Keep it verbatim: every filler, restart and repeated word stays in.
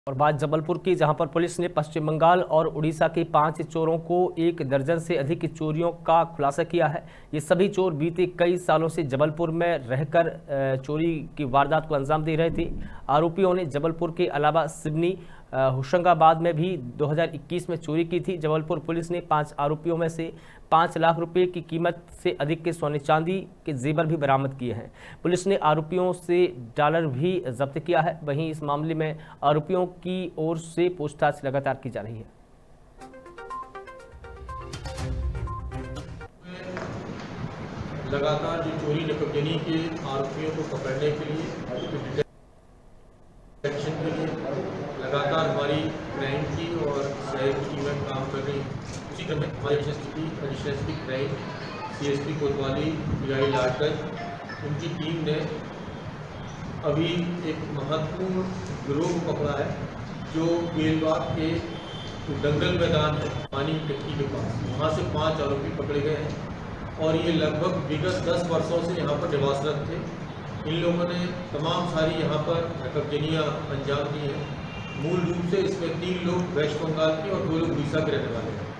और बात जबलपुर की, जहां पर पुलिस ने पश्चिम बंगाल और उड़ीसा के पांच चोरों को एक दर्जन से अधिक चोरियों का खुलासा किया है। ये सभी चोर बीते कई सालों से जबलपुर में रहकर चोरी की वारदात को अंजाम दे रहे थे। आरोपियों ने जबलपुर के अलावा सिवनी, होशंगाबाद में भी दो हज़ार इक्कीस में चोरी की थी। जबलपुर पुलिस ने पांच आरोपियों में से पाँच लाख रुपए की कीमत से अधिक के सोने चांदी के जेवर भी बरामद किए हैं। पुलिस ने आरोपियों से डॉलर भी जब्त किया है। वहीं इस मामले में आरोपियों की ओर से पूछताछ लगातार की जा रही है। लगातार जो चोरी निपटने के आरोपियों को पकड़ने के लिए, डिटेक्शन के लिए लगातार हमारी क्राइम की और शहर की टीमें काम कर रही हैं। उसी क्रम में हमारे SSP additional SP crime CSP कोतवाली पीआई लाडकर, उनकी टीम ने अभी एक महत्वपूर्ण गिरोह पकड़ा है जो बेलबाग के दंगल मैदान है, पानी की टंकी के पास, वहाँ से पांच आरोपी पकड़े गए हैं और ये लगभग विगत दस वर्षों से यहाँ पर निवासरत थे। इन लोगों ने तमाम सारी यहाँ पर हरकतजनियाँ अंजाम दी हैं। मूल रूप से इसमें तीन लोग वेस्ट बंगाल के और दो लोग उड़ीसा के रहने वाले हैं।